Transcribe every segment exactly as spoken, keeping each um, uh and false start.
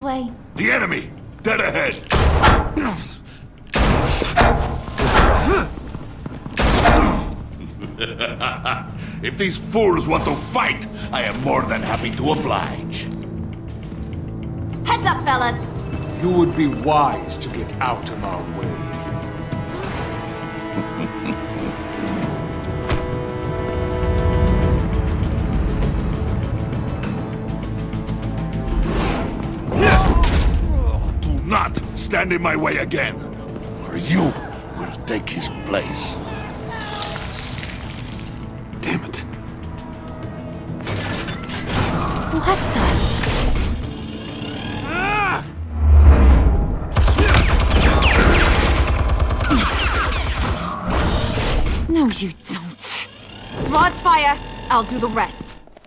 Way. The enemy! Dead ahead! If these fools want to fight, I am more than happy to oblige. Heads up, fellas! You would be wise to get out of our way. Do not stand in my way again, or you will take his place. Damn it. What the? No, you don't. Rod's fire. I'll do the rest.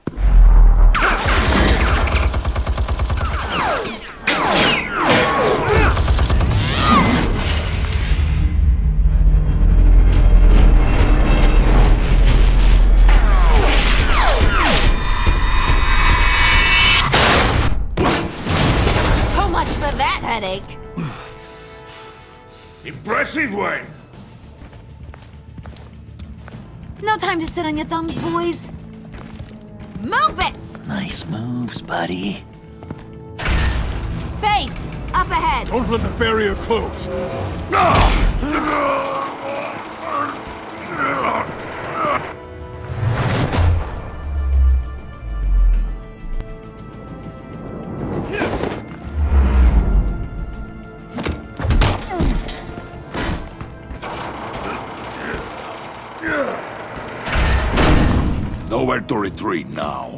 So much for that headache. Impressive, Wayne! No time to sit on your thumbs, boys. Move it! Nice moves, buddy. Faith, up ahead. Don't let the barrier close. Nowhere to retreat now.